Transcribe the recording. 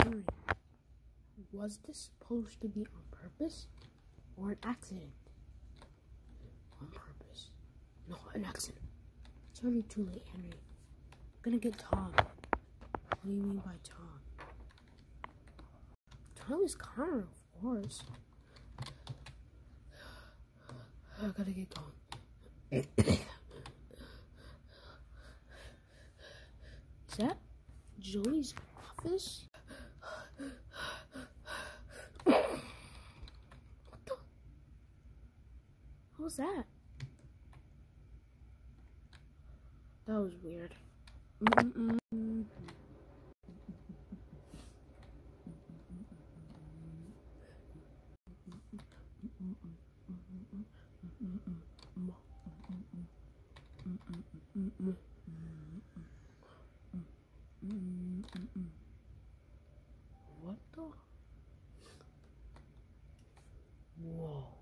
Henry, was this supposed to be on purpose or an accident? On purpose. No, an accident. It's already too late, Henry. I'm gonna get Tom. What do you mean by Tom? Tom is Connor, of course. I gotta get going. Is that Joey's office? What the? What was that? That was weird. What the? Whoa.